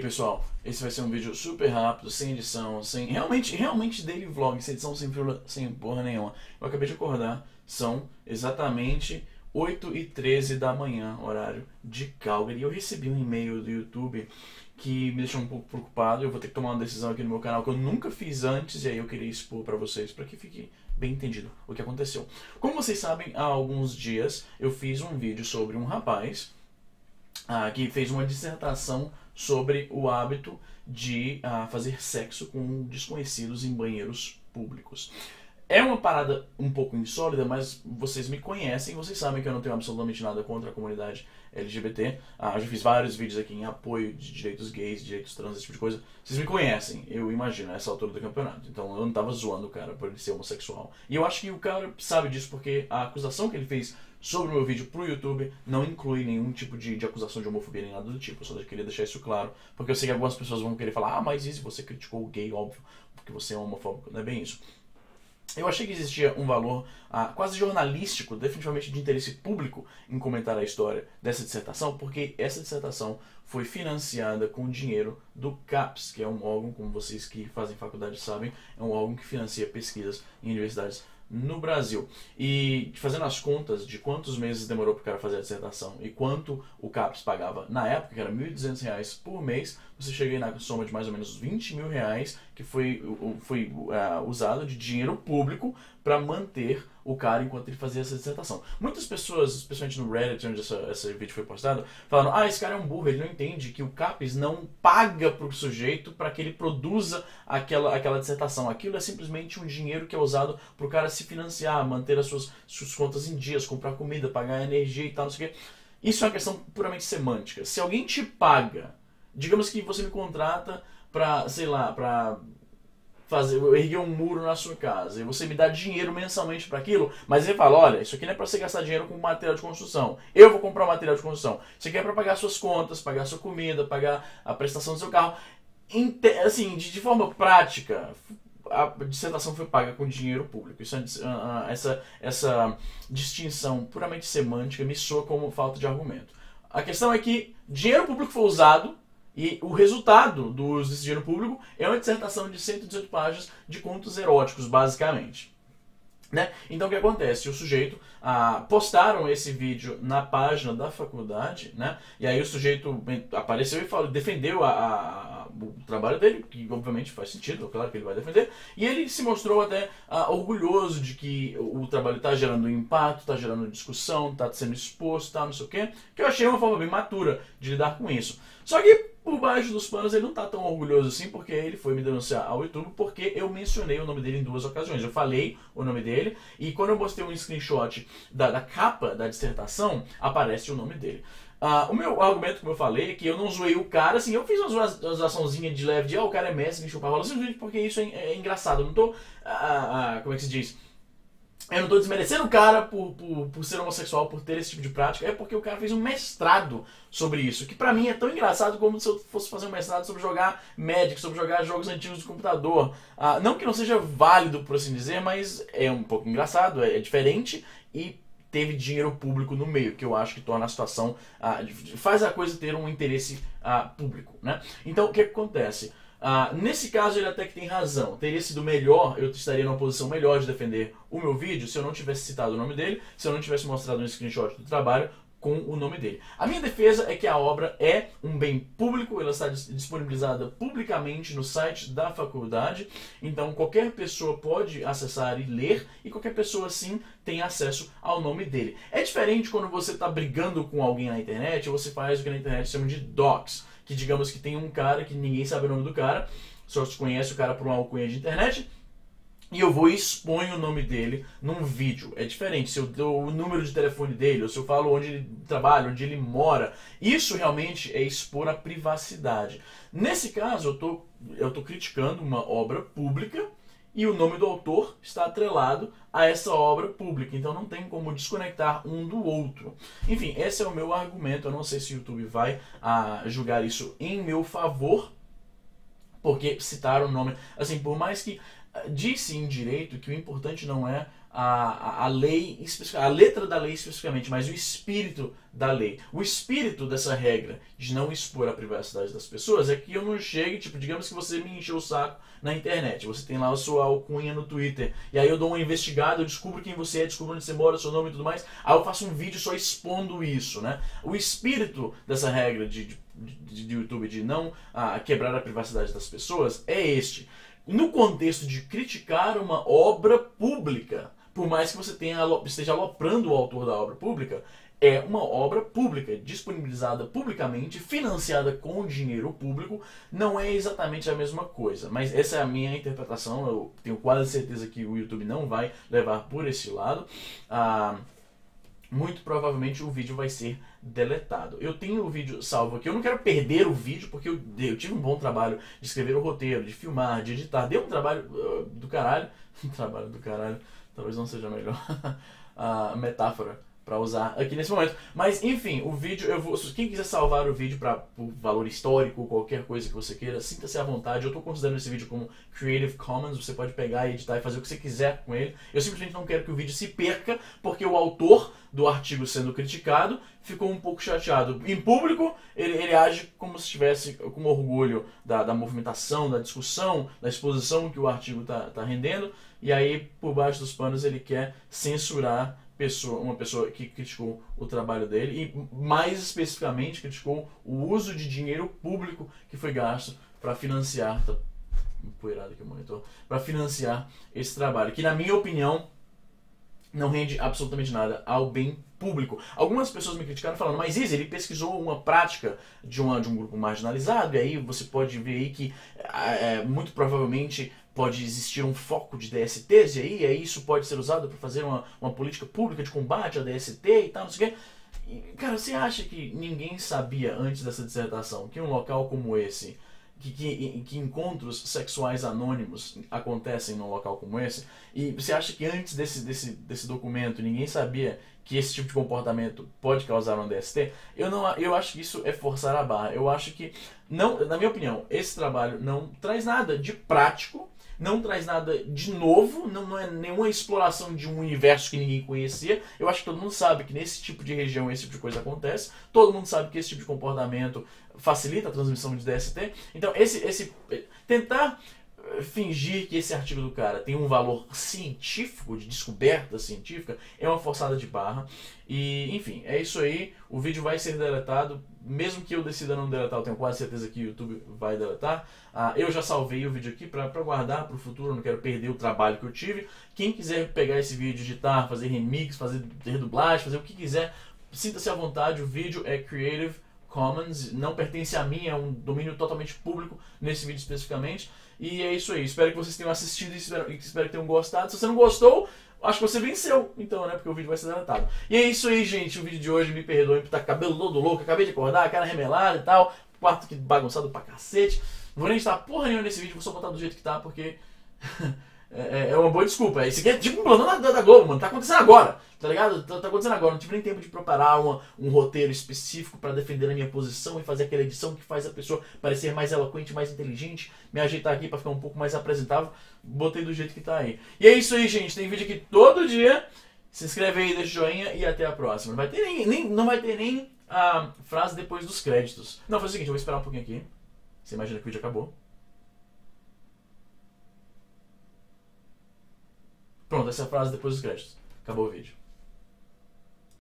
pessoal, esse vai ser um vídeo super rápido, sem edição, sem... Realmente daily vlog, sem edição, sem porra nenhuma. Eu acabei de acordar, são exatamente 8h13 da manhã, horário de Calgary. E eu recebi um e-mail do YouTube que me deixou um pouco preocupado. Eu vou ter que tomar uma decisão aqui no meu canal que eu nunca fiz antes, e aí eu queria expor pra vocês, pra que fique bem entendido o que aconteceu. Como vocês sabem, há alguns dias eu fiz um vídeo sobre um rapaz que fez uma dissertação sobre o hábito de fazer sexo com desconhecidos em banheiros públicos. É uma parada um pouco insólita, mas vocês me conhecem, vocês sabem que eu não tenho absolutamente nada contra a comunidade LGBT. Eu já fiz vários vídeos aqui em apoio de direitos gays, direitos trans, esse tipo de coisa. Vocês me conhecem, eu imagino, a essa altura do campeonato. Então eu não tava zoando o cara por ele ser homossexual. E eu acho que o cara sabe disso porque a acusação que ele fez sobre o meu vídeo pro YouTube não inclui nenhum tipo de acusação de homofobia nem nada do tipo. Eu só queria deixar isso claro, porque eu sei que algumas pessoas vão querer falar: mas isso, você criticou o gay, óbvio, porque você é homofóbico. Não é bem isso. Eu achei que existia um valor quase jornalístico, definitivamente de interesse público, em comentar a história dessa dissertação, porque essa dissertação foi financiada com dinheiro do CAPES, que é um órgão, como vocês que fazem faculdade sabem, é um órgão que financia pesquisas em universidades no Brasil. E fazendo as contas de quantos meses demorou para o cara fazer a dissertação e quanto o CAPES pagava na época, que era R$ 1.200 por mês, você chega aí na soma de mais ou menos R$ 20 mil, que foi usado de dinheiro público para manter o cara enquanto ele fazia essa dissertação. Muitas pessoas, especialmente no Reddit, onde esse vídeo foi postado, falaram: esse cara é um burro, ele não entende que o CAPES não paga pro sujeito para que ele produza aquela dissertação. Aquilo é simplesmente um dinheiro que é usado pro cara se financiar, manter as suas contas em dias, comprar comida, pagar energia e tal, não sei o quê. Isso é uma questão puramente semântica. Se alguém te paga, digamos que você me contrata pra, sei lá, pra erguer um muro na sua casa, e você me dá dinheiro mensalmente para aquilo, mas ele fala: olha, isso aqui não é para você gastar dinheiro com material de construção, eu vou comprar o material de construção. Isso aqui é para pagar suas contas, pagar sua comida, pagar a prestação do seu carro. Assim, de forma prática, a dissertação foi paga com dinheiro público. Essa distinção puramente semântica me soa como falta de argumento. A questão é que dinheiro público foi usado e o resultado do uso desse dinheiro público é uma dissertação de 118 páginas de contos eróticos, basicamente. Né? Então o que acontece? O sujeito postaram esse vídeo na página da faculdade, né? E aí o sujeito apareceu e defendeu o trabalho dele, que obviamente faz sentido, claro que ele vai defender, e ele se mostrou até orgulhoso de que o trabalho está gerando impacto, está gerando discussão, está sendo exposto, tá, não sei o quê, que eu achei uma forma bem matura de lidar com isso. Só que por baixo dos panos ele não está tão orgulhoso assim, porque ele foi me denunciar ao YouTube porque eu mencionei o nome dele em 2 ocasiões. Eu falei o nome dele e quando eu postei um screenshot da capa da dissertação, aparece o nome dele. O meu argumento, como eu falei, é que eu não zoei o cara, assim, eu fiz uma zoaçãozinha de leve de o cara é mestre, chupa rola, simplesmente porque isso é engraçado. Eu não tô, como é que se diz? Eu não tô desmerecendo o cara por ser homossexual, por ter esse tipo de prática, é porque o cara fez um mestrado sobre isso, que pra mim é tão engraçado como se eu fosse fazer um mestrado sobre jogar Magic, sobre jogar jogos antigos do computador. Não que não seja válido, por assim dizer, mas é um pouco engraçado, é diferente e teve dinheiro público no meio, que eu acho que torna a situação, faz a coisa ter um interesse público, né? Então o que acontece? Nesse caso ele até que tem razão, teria sido melhor, eu estaria numa posição melhor de defender o meu vídeo se eu não tivesse citado o nome dele, se eu não tivesse mostrado um screenshot do trabalho com o nome dele. A minha defesa é que a obra é um bem público, ela está disponibilizada publicamente no site da faculdade, então qualquer pessoa pode acessar e ler, e qualquer pessoa sim tem acesso ao nome dele. É diferente quando você está brigando com alguém na internet, você faz o que na internet chama de dox, que digamos que tem um cara que ninguém sabe o nome do cara, só se conhece o cara por uma alcunha de internet, e eu vou e exponho o nome dele num vídeo. É diferente se eu dou o número de telefone dele, ou se eu falo onde ele trabalha, onde ele mora. Isso realmente é expor a privacidade. Nesse caso, eu tô criticando uma obra pública e o nome do autor está atrelado a essa obra pública. Então não tem como desconectar um do outro. Enfim, esse é o meu argumento. Eu não sei se o YouTube vai julgar isso em meu favor, porque citaram o nome. Assim, por mais que Disse em direito que o importante não é a lei, a letra da lei especificamente, mas o espírito da lei. O espírito dessa regra de não expor a privacidade das pessoas é que eu não chegue, tipo, digamos que você me encheu o saco na internet, você tem lá a sua alcunha no Twitter, e aí eu dou uma investigada, eu descubro quem você é, descubro onde você mora, seu nome e tudo mais, aí eu faço um vídeo só expondo isso, né? O espírito dessa regra de YouTube de não quebrar a privacidade das pessoas é este. No contexto de criticar uma obra pública, por mais que você esteja aloprando o autor da obra pública, é uma obra pública, disponibilizada publicamente, financiada com dinheiro público, não é exatamente a mesma coisa. Mas essa é a minha interpretação, eu tenho quase certeza que o YouTube não vai levar por esse lado. Muito provavelmente o vídeo vai ser deletado. Eu tenho o vídeo salvo aqui, eu não quero perder o vídeo, porque eu tive um bom trabalho de escrever o roteiro, de filmar, de editar. Deu um trabalho do caralho. Um trabalho do caralho, talvez não seja a melhor a metáfora para usar aqui nesse momento. Mas enfim, o vídeo, quem quiser salvar o vídeo por valor histórico, qualquer coisa que você queira, sinta-se à vontade. Eu estou considerando esse vídeo como Creative Commons, você pode pegar, editar e fazer o que você quiser com ele. Eu simplesmente não quero que o vídeo se perca, porque o autor do artigo sendo criticado ficou um pouco chateado. Em público, ele age como se estivesse com orgulho da movimentação, da discussão, da exposição que o artigo está rendendo, e aí, por baixo dos panos, ele quer censurar uma pessoa que criticou o trabalho dele e, mais especificamente, criticou o uso de dinheiro público que foi gasto para financiar, tá empoeirado aqui o monitor, para financiar esse trabalho, que, na minha opinião, não rende absolutamente nada ao bem público. Algumas pessoas me criticaram falando, mas ele pesquisou uma prática de um grupo marginalizado, e aí você pode ver aí que muito provavelmente pode existir um foco de DSTs, e aí isso pode ser usado para fazer uma política pública de combate a DST e tal, não sei o quê. E, cara, você acha que ninguém sabia antes dessa dissertação que um local como esse, que encontros sexuais anônimos acontecem num local como esse, e você acha que antes desse documento ninguém sabia que esse tipo de comportamento pode causar um DST? Eu acho que isso é forçar a barra. Eu acho que, não, na minha opinião, esse trabalho não traz nada de prático, não traz nada de novo, não é nenhuma exploração de um universo que ninguém conhecia. Eu acho que todo mundo sabe que nesse tipo de região esse tipo de coisa acontece, todo mundo sabe que esse tipo de comportamento facilita a transmissão de DST. Então, tentar fingir que esse artigo do cara tem um valor científico, de descoberta científica, é uma forçada de barra. E, enfim, é isso aí. O vídeo vai ser deletado. Mesmo que eu decida não deletar, eu tenho quase certeza que o YouTube vai deletar. Eu já salvei o vídeo aqui para guardar para o futuro, eu não quero perder o trabalho que eu tive. Quem quiser pegar esse vídeo, editar, fazer remix, fazer redublagem, fazer o que quiser, sinta-se à vontade. O vídeo é Creative Commons, não pertence a mim, é um domínio totalmente público nesse vídeo especificamente. E é isso aí, espero que vocês tenham assistido e espero que tenham gostado. Se você não gostou, acho que você venceu, então, né, porque o vídeo vai ser deletado. E é isso aí, gente, o vídeo de hoje, me perdoem por estar com o cabelo todo louco, acabei de acordar, cara remelada e tal, quarto aqui bagunçado pra cacete. Não vou nem estar porra nenhuma nesse vídeo, vou só botar do jeito que tá, porque é uma boa desculpa. Isso aqui é tipo um plano da Globo, mano, tá acontecendo agora, tá ligado? Tá acontecendo agora, não tive nem tempo de preparar um roteiro específico pra defender a minha posição e fazer aquela edição que faz a pessoa parecer mais eloquente, mais inteligente, me ajeitar aqui pra ficar um pouco mais apresentável, botei do jeito que tá aí. E é isso aí, gente, tem vídeo aqui todo dia, se inscreve aí, deixa o joinha e até a próxima. Não vai ter nem a frase depois dos créditos. Não, faz o seguinte, eu vou esperar um pouquinho aqui, você imagina que o vídeo acabou. Pronto, essa é a frase depois dos créditos. Acabou o vídeo.